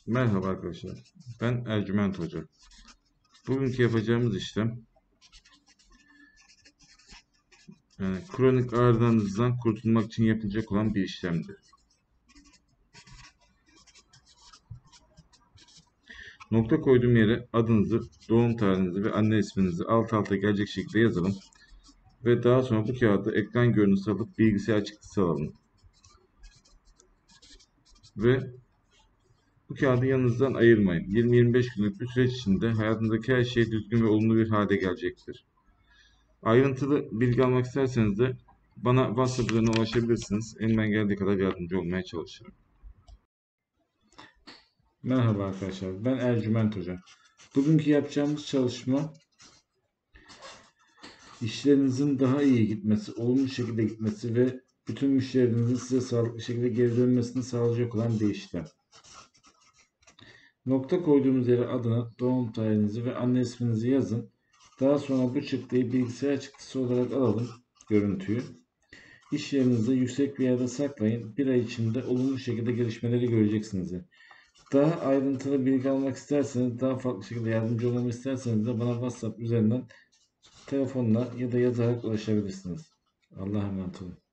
Merhaba arkadaşlar. Ben Ercüment Hoca. Bugünkü yapacağımız işlem kronik ağrılarınızdan kurtulmak için yapılacak olan bir işlemdir. Nokta koyduğum yere adınızı, doğum tarihinizi ve anne isminizi alt alta gelecek şekilde yazalım. Ve daha sonra bu kağıdı ekran görüntüsü alıp bilgisayar çıktısı alalım. Ve bu kağıdı yanınızdan ayırmayın. 20-25 günlük bir süreç içinde hayatınızdaki her şey düzgün ve olumlu bir hale gelecektir. Ayrıntılı bilgi almak isterseniz de bana WhatsApp üzerinden ulaşabilirsiniz. Elimden geldiği kadar yardımcı olmaya çalışırım. Merhaba arkadaşlar, ben Ercüment Hoca. Bugünkü yapacağımız çalışma işlerinizin daha iyi gitmesi, olumlu şekilde gitmesi ve bütün müşterilerinizin size sağlıklı şekilde geri dönmesini sağlayacak olan bir işlem. Nokta koyduğumuz yere adını, doğum tarihinizi ve anne isminizi yazın. Daha sonra bu çıktıyı bilgisayar çıktısı olarak alalım görüntüyü. İş yerinizi yüksek bir yerde saklayın. Bir ay içinde olumlu şekilde gelişmeleri göreceksiniz. Daha ayrıntılı bilgi almak isterseniz, daha farklı şekilde yardımcı olmamı isterseniz de bana WhatsApp üzerinden telefonla ya da yazarak ulaşabilirsiniz. Allah'a emanet olun.